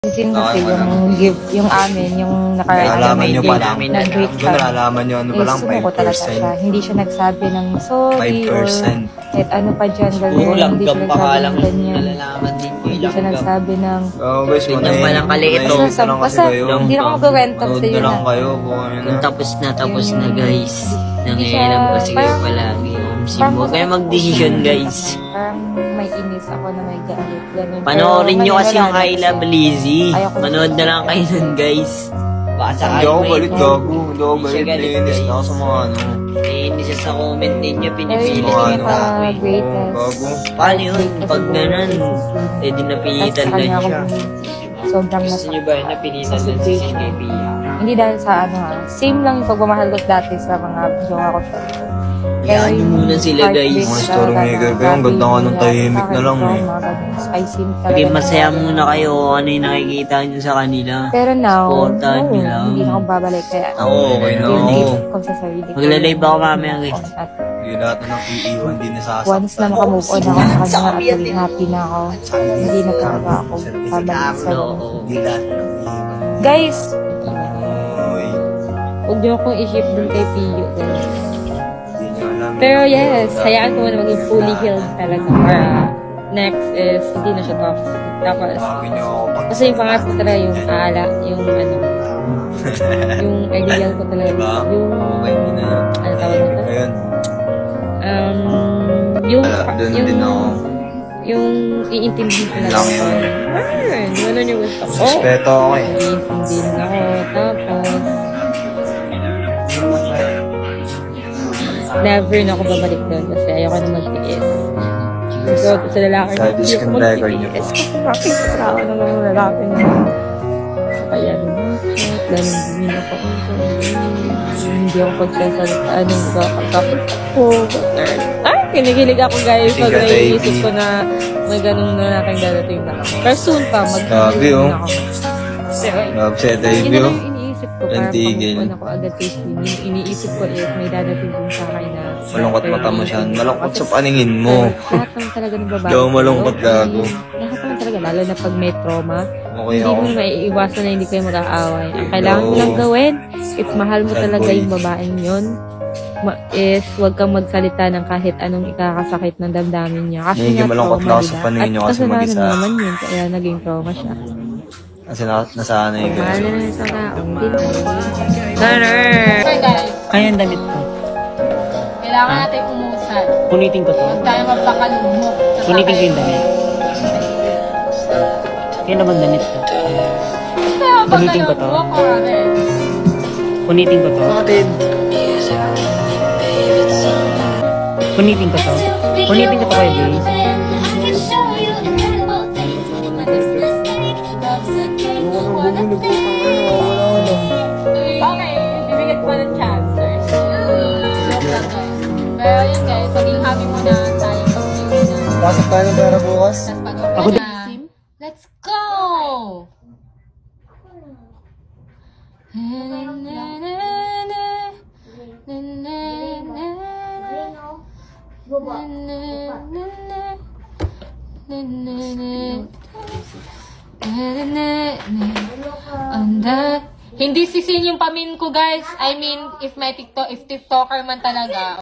Kasi yung gift, yung amin, yung nalalaman nyo pa lang. Nag-greet Doon nalalaman nyo, ano pa lang, 5%. Hindi siya nagsabi ng sorry 5%. or kahit ano pa dyan. Puro langgam pa ka lang yung ganyan. nalalaman din yung Hindi siya nagsabi ng... guys, tignan pa lang kaliit. Basta, hindi na ako mag-rent up sa'yo na lang kayo. Kung tapos na guys. Nangialam kasi kayo palagi. Huwag kayo mag-decision guys. Parang may inis ako na may galit. Panoorin nyo kasi yung I Love Lizzy. Manood na lang kayo nun guys. Hindi ako galit gago. Hindi ako galit. Naiinis na ako sa mga ano. Naiinis siya sa comment ninyo. Pinipilit Mga nyo pa ako eh. Gago. Paano yun? Pag ganun, eh di napilitan lang siya. Sobrang Gusto nyo ba yun napilitan lang si CKP? Hindi dahil sa ano ha. Same lang yung pagmamahal ko dati sa mga jowa ko. Kaya nyo muna sila guys. Mga story maker kayo. Ang ganda nga ng tahimik na lang eh. Sige, masaya muna kayo ano yung nakikita nyo sa kanila. Pero now, supportahan nyo lang. Hindi na ako babalik. Kaya ako okay na ako. Magla-live ako mamaya guys. Hindi lahat na nang iiwan, hindi nasasaktan. Once na makamove on ako sa kanya at happy na ako, hindi na talaga ako babalik sa Hindi lahat na nang iiwan. Guys! Huwag niyo akong i-ship dun kay Pio. Pero yes, hayaan ko na maging fully healed talaga. Para next is, hindi na siya toxic. Tapos, kasi yung pangasok talaga yung ala, yung ano, yung ideal ko talaga. Yung, ano tawag nito? Yung iintindi ko na lang. Ano niyo gusto ko? Respeto ako eh. Iintindi na ako. Tapos, never na ako babalik doon kasi ayoko na mag-tiis. So, sa lalaki na hindi ako mag-tiis. Kasi bakit sa ako na mga lalaki na kaya din ako. Hindi ako pagsasalita. Anong kakapit ko? Kinikilig ako guys pag naiisip ko na may ganun na natin dadating na ako. Pero soon pa, mag-tiis na ako. Love sa debut. Iniisip ko, parang pag-upon ako agad kay Sweeney. Yung iniisip ko is may dadating din sa akin na malungkot mata mo siya. Malungkot sa paningin mo. Lahat naman talaga ng babae. Daw malungkot gago. Lahat naman talaga, lalo na pag may trauma. Okay hindi mo maiiwasan na hindi kayo mag-aaway. Ang kailangan mo lang gawin, if mahal mo talaga yung babaeng yun, is huwag kang magsalita ng kahit anong ikakasakit ng damdamin niya. Kasi nga malungkot trauma, lang sa paningin niyo kasi mag-isa. At naman yun, kaya naging trauma siya. Kasi nasanay ka. Mahal na sa taong Kaya ang damit ko. Kailangan natin umusad. Punitin ko to. Huwag tayo magpakalumok. Punitin ko yung damit. Kaya naman damit ko. Punitin ko to. Punitin ko to. Punitin ko to. Punitin ko to kayo guys. Okay, bibigyan ko ng chance. Pero yun guys, maging happy muna tayo. Pasok tayo ng pera bukas. Ako din. Let's go! Hindi sisin yung pamin ko guys. I mean, if TikToker man talaga,